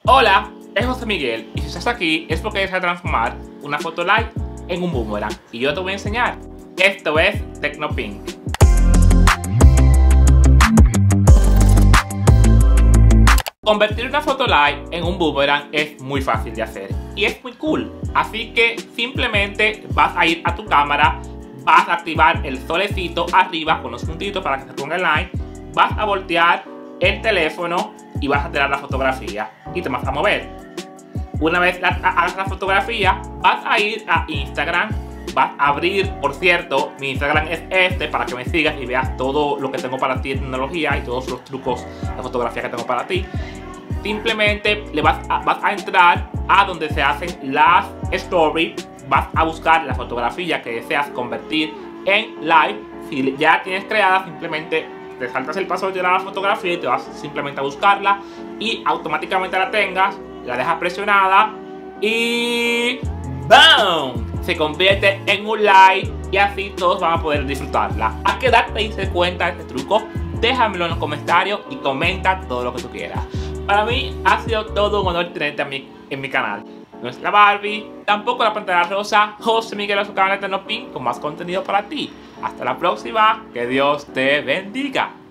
Hola, es José Miguel y si estás aquí es porque desea transformar una foto light en un boomerang y yo te voy a enseñar. Esto es Tecnopink. Convertir una foto light en un boomerang es muy fácil de hacer y es muy cool. Así que simplemente vas a ir a tu cámara, vas a activar el solecito arriba con los puntitos para que se ponga el light, vas a voltear el teléfono y vas a tirar la fotografía y te vas a mover. Una vez hagas la fotografía, vas a ir a Instagram, vas a abrir, por cierto, mi Instagram es este para que me sigas y veas todo lo que tengo para ti de tecnología y todos los trucos de fotografía que tengo para ti. Simplemente vas a entrar a donde se hacen las stories, vas a buscar la fotografía que deseas convertir en live. Si ya tienes creada, simplemente te saltas el paso de tirar la fotografía y te vas simplemente a buscarla y automáticamente la tengas, la dejas presionada y ¡BOOM! Se convierte en un live y así todos van a poder disfrutarla. ¿A qué edad te diste cuenta de este truco? Déjamelo en los comentarios y comenta todo lo que tú quieras. Para mí ha sido todo un honor tenerte en mi canal. No es la Barbie, tampoco la Pantera Rosa, José Miguel a su canal de Tecnopink con más contenido para ti. Hasta la próxima, que Dios te bendiga.